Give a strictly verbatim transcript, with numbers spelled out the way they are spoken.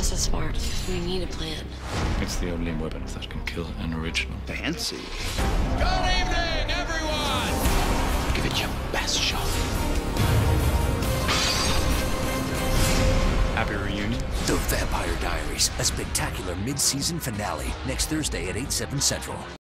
so smart. We need a plan. It's the only weapon that can kill an original. Fancy. Good evening, everyone! Give it your best shot. Happy reunion? The Vampire Diaries, a spectacular mid-season finale, next Thursday at eight, seven Central.